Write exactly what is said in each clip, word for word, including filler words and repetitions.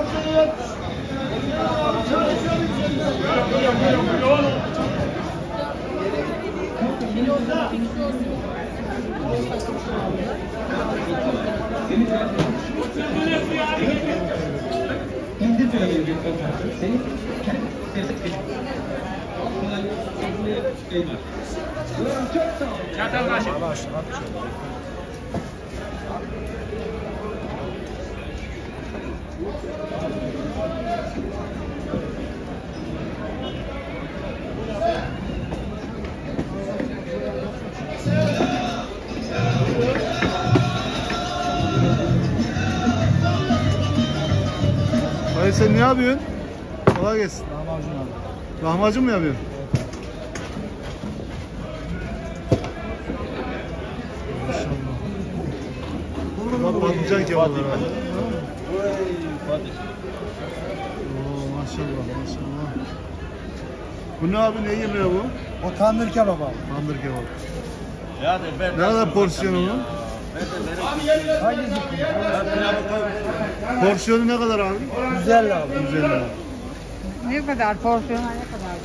Çatal kaşık. Hayır, sen ne yapıyorsun? Kolay gelsin. Lahmacun abi. Lahmacun mu yapıyorsun? Maşallah. Bak patlıcan kebabı var. Oo, maşallah maşallah. Bu ne abi, ne yemeği bu? O tandır kebap abi. Tandır kebabı. Ya de ben. Ne kadar porsiyon onun? Hangisi? Porsiyonu ne kadar abi? yüz elli abi. yüz elli lira. Ne kadar porsiyona ne kadar?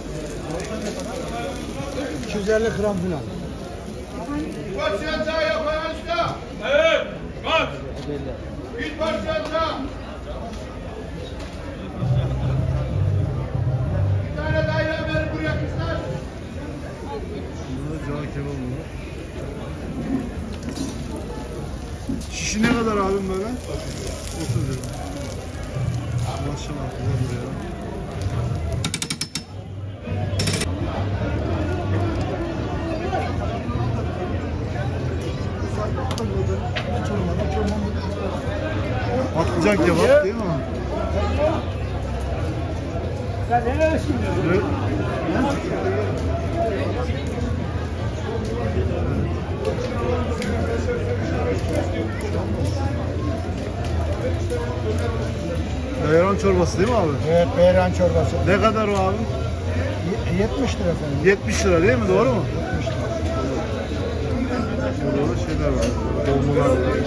iki yüz elli gram falan. Porsiyon çay yapan usta. Evet. Bak. Bir porsiyon çay. Bir tane daire verin buraya kızlar. Burada cağ kebabı var. Şişi ne kadar abim böyle? otuz lira. Maşallah güzel ya. Patlıcan kebap değil mi? Sen neresin? Evet. Beyran çorbası değil mi abi? Evet, beyran çorbası. Ne kadar o abi? Y- yetmiş lira efendim. yetmiş lira değil mi? Doğru mu? yetmiş lira. Burada da şeyler var. Dolmalar var.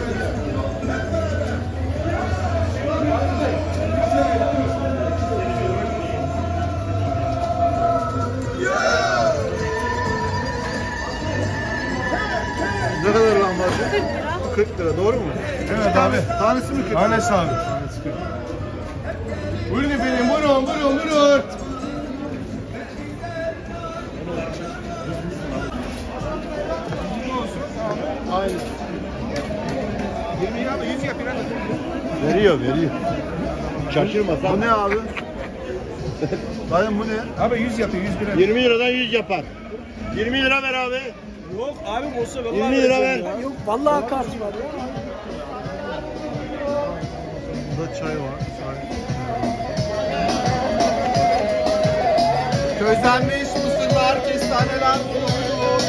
Ne kadar lahmacun? kırk lira. kırk lira doğru mu? Evet abi. Tanesi mi kırk lira? Tanesi abi. Tanesi kırk lira. Buyurun efendim, buyurun, buyurun, buyurun. Aynen. yirmi abi, yüz yapıyor. Veriyor veriyor. Şaşırma Bu ne abi? Dayım bu ne? Abi yüz yapıyor, yüz lira. yirmi liradan yüz yapar. yirmi lira ver abi. Yok abi, olsa vallahi yirmi lira ver. ya. Yok vallahi karşı var ya. Burada çay var. Çay. Közlenmiş mısırlar, kestaneler, bulgur.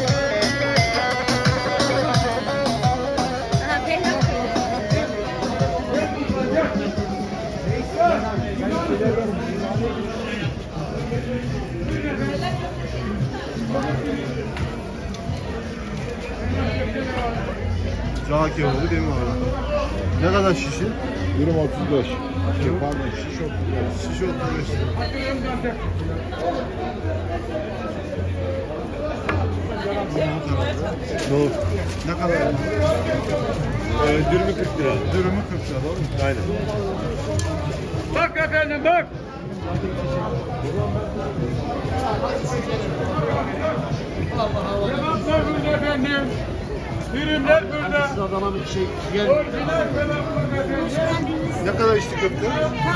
Cağ kebabı değil mi abi? Ne kadar şişi? yirmi otuz beş. Pardon şiş otuz beş. Şişi otuz beş lira. Doğru. Ne kadar? Ee, dürümü kırk lira. Dürümü kırk lira doğru mu? Aynen. Bak efendim bak. Kebaplar burada efendim. Dürümler burada. Adama bir şey Orijinal kebap burada efendim. Ne kadar içti köfte?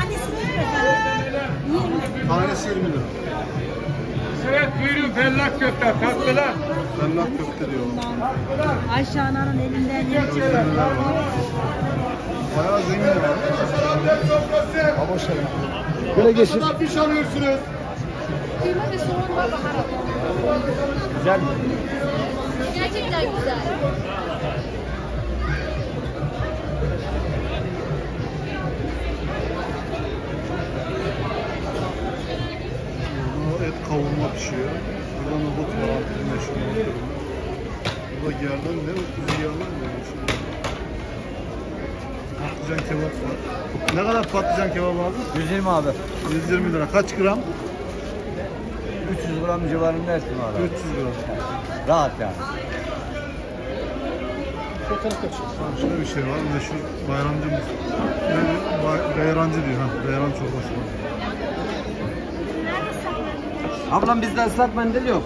Tanesi yirmi lira. Evet buyurun fellah köfte tatlılar. Fellah köfte diyor. Ayşe Ana'nın elinden yiyecek. Bayağı zengin ya. Ama şey. Böyle geçin. fiş alıyorsunuz. Kıyma ve soğan var baharat. Güzel mi? Gerçekten güzel. Burada et kavurma pişiyor. Burada nohut var. Antep meşhur nohut var. Burada gerdan ne? Kuzu gerdan mı? patlıcan kebap var. Ne kadar patlıcan kebap abi? yüz yirmi abi. yüz yirmi lira. Kaç gram? üç yüz gram civarında ettim abi. üç yüz gram. Rahat yani. Tamam, şöyle bir şey var. Meşhur bayramcı mı? Ne? Bay, beyrancı diyor. Ha, beyran çorbası var. Ablam bizde ıslak mendil yok.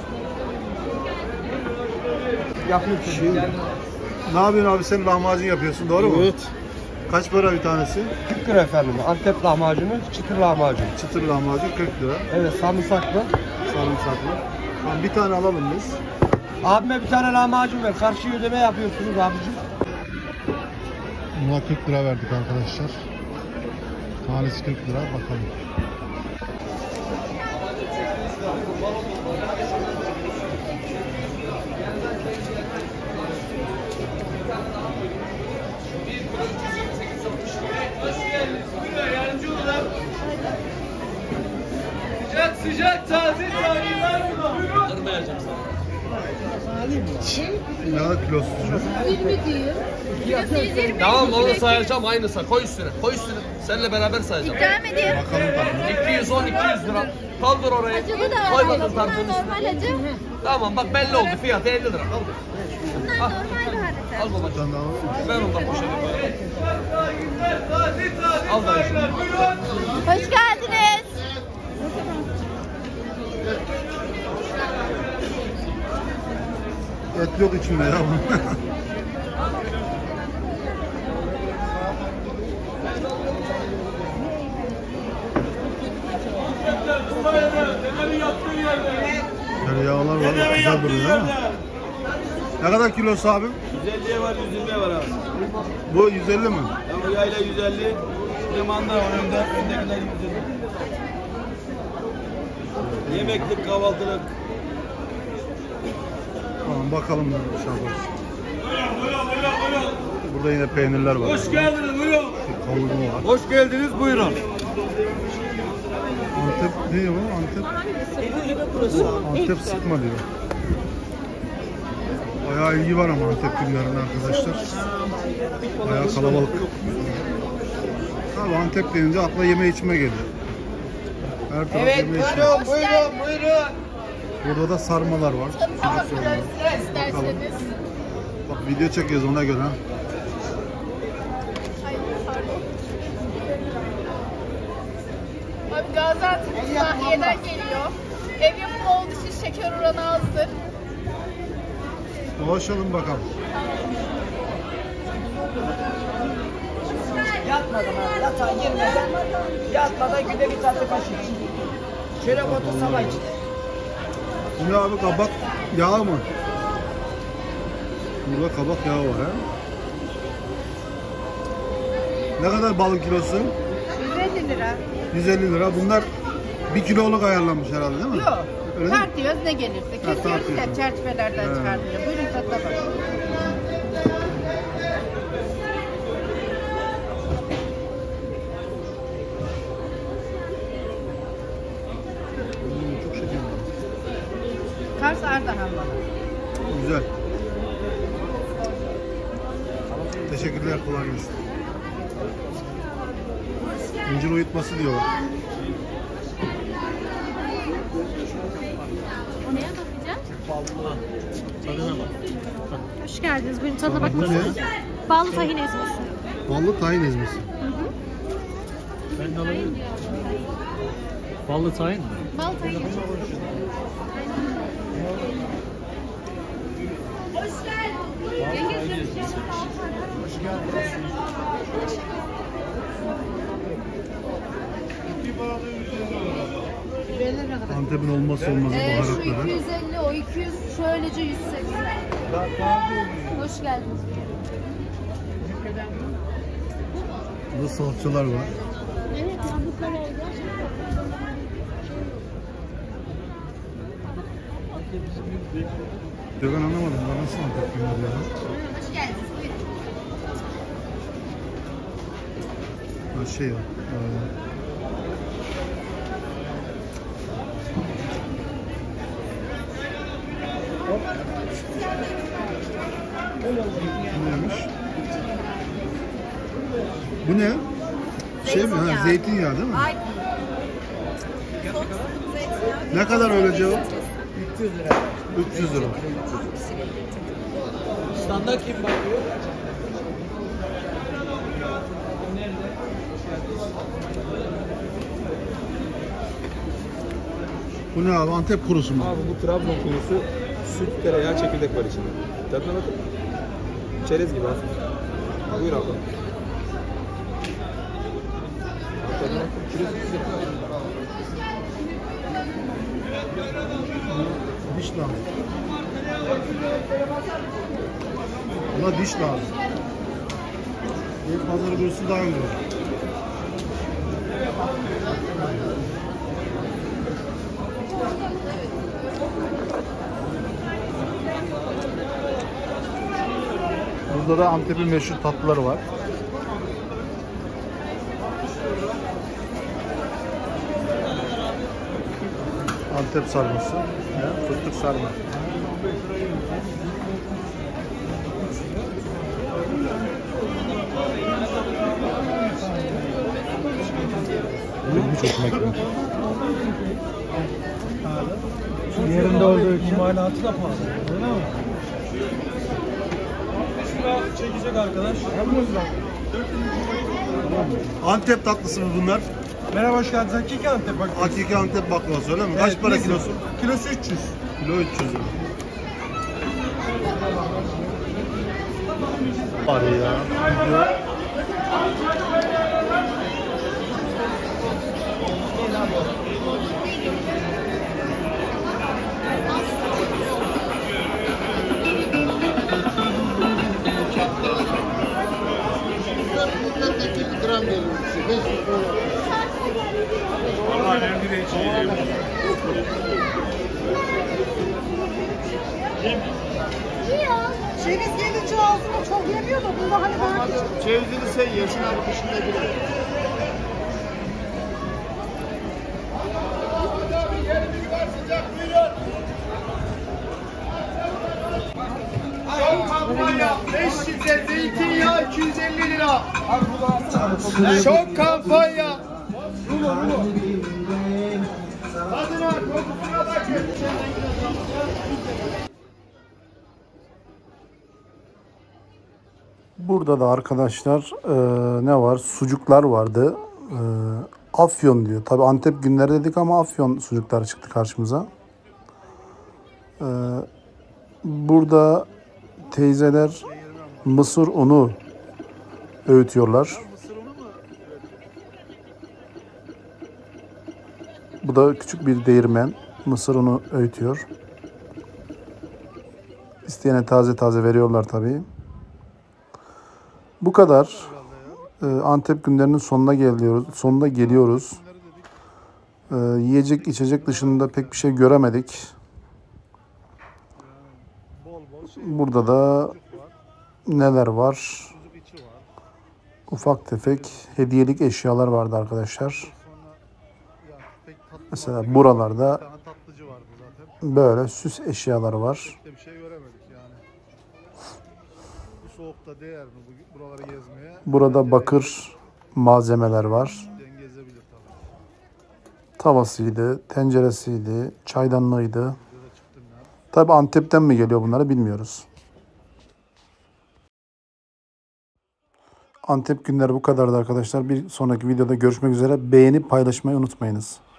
Yapıyorsun. Şey, ne yapıyorsun abi, sen lahmacun yapıyorsun, doğru mu? Evet. Kaç para bir tanesi? kırk lira efendim. Antep lahmacunu, çıtır lahmacun. Çıtır lahmacun kırk lira. Evet, sarımsaklı. Sarımsaklı. Tamam, bir tane alalım biz. Abime bir tane lahmacun ver. Karşı ödeme yapıyorsunuz abicim. Buna kırk lira verdik arkadaşlar. Tanesi kırk lira, bakalım. Sıcak sıcak taze taze var burada. Kırmayacağım sana. Ne kadar kilosu? yirmi diyor. Kilosu yüz yirmi. Tamam onu sayacağım aynısı. Koy üstüne. Koy üstüne. Seninle beraber sayacağım. İkram edeyim. iki yüz on iki yüz lira. Kaldır orayı. Acılı da Koy var. bakın Bunlar tartının üstüne. normal acı. Tamam bak belli oldu. Fiyatı elli lira. Kaldır. Bunlar Al. normal baharatı. Al Bir babacığım. tane daha alalım. Ver ondan poşeti. Al dayı şunu. Hoş geldiniz. Et yok içinde ya. Tereyağlar var, güzel duruyor ama. Ne kadar kilosu abi? yüz elliye var, yüz yirmiye var abi. Bu yüz elli mi? Ama yayla yüz elli, limanda var önde, öndekiler yüz elli. Yemeklik, kahvaltılık. Tamam, bakalım inşallah. Burada yine peynirler var. Hoş geldiniz, buyurun. Kavurma var. Hoş geldiniz, buyurun. Antep ne diyor bu? Antep? Antep sıkma diyor. Bayağı ilgi var ama Antep günlerinde arkadaşlar. Bayağı kalabalık. Tabii Antep deyince akla yeme içme geliyor. Her taraf Evet, yeme içme. buyurun, buyurun, buyurun. Burada da sarmalar var. Sucuk sarma. Bakalım. Bak video çekiyoruz ona göre. Abi Gaziantep Nahiye'den geliyor. Ev yapımı olduğu için şeker oranı azdır. Dolaşalım bakalım. Yatmadan abi, yatağa girmeden, yatmadan günde bir tatlı kaşık. Şöyle otur sabah için. Bu ne abi, kabak yağı mı? Burada kabak yağı var ha. Ne kadar balık kilosu? yüz elli lira. yüz elli lira. Bunlar bir kiloluk ayarlanmış herhalde değil mi? Yok. Öyle mi? Tartıyoruz ne gelirse. Kesiyoruz tartıyorsun. hep çerçevelerden He. çıkartılıyor. Buyurun tadına bakın. Hmm, çok şeker. Kars Ardahan balı. Güzel. Teşekkürler, kolay gelsin. İncir uyutması diyorlar. Neye bakacağım? Hoş geldiniz. Buyurun tadına Bu bakmak ne? istiyorsanız. Ballı tahin ezmesi. Ballı tahin ezmesi. Ben de alayım. Ballı tayin mi? Ballı tahin ezmesi. Antep'in olmazsa olmazı Ee, şu baharatları. iki yüz elli, o iki yüz, şöylece yüz seksen. Hoş geldiniz. Burada salçalar var. Evet ya bu kadar oldu. Ya ben anlamadım. Ben nasıl Antep günü diyorlar? Hoş geldiniz. Buyurun. Ha, şey ya. E, neymiş? Bu ne? Şey mi? Ha, zeytinyağı değil mi? Ay. Ne kadar öyle cevap? üç yüz lira. üç yüz lira. Standart kim bakıyor? Bu ne abi? Antep kurusu mu? Abi bu Trabzon kurusu, süt, tereyağı, çekirdek var içinde. Tadına bakın. Çerez gibi aslında. Buyur abla. Tadına bakın. Diş lazım. Buna diş lazım. Bir pazarı burası daha güzel. Burada da Antep'in meşhur tatlıları var. Antep sarması, fıstık sarma. Bu çok ekmek. Yerinde olduğu için. İmalatı da pahalı. Öyle mi? Şuna çekecek arkadaş. Antep tatlısı mı bunlar? Merhaba, hoş geldiniz. Hakiki Antep bak. Hakiki Antep baklavası öyle mi? Kaç Evet, para bizim. kilosu? Kilosu üç yüz. Kilo üç yüz lira. Var ya. Ceviz gelince ağzına çok yemiyor da bunda hani daha küçük. Cevizini sen yersin abi dışında girer. Son kampanya beş şişe zeytinyağı iki yüz elli lira. Son kampanya. Tadına kokusuna bakın. Burada da arkadaşlar e, ne var? Sucuklar vardı. E, Afyon diyor. Tabi Antep günleri dedik ama Afyon sucuklar çıktı karşımıza. E, burada teyzeler mısır unu öğütüyorlar. Bu da küçük bir değirmen. Mısır unu öğütüyor. İsteyene taze taze veriyorlar tabii. Bu kadar. Ee, Antep günlerinin sonuna geliyoruz. Sonuna geliyoruz. Ee, yiyecek içecek dışında pek bir şey göremedik. Burada da neler var? Ufak tefek hediyelik eşyalar vardı arkadaşlar. Mesela buralarda böyle süs eşyaları var. Soğukta değer mi bu buraları gezmeye? Burada bakır malzemeler var. Tavasıydı, tenceresiydi, çaydanlığıydı. Tabi Antep'ten mi geliyor bunları bilmiyoruz. Antep günleri bu kadardı arkadaşlar. Bir sonraki videoda görüşmek üzere. Beğenip paylaşmayı unutmayınız.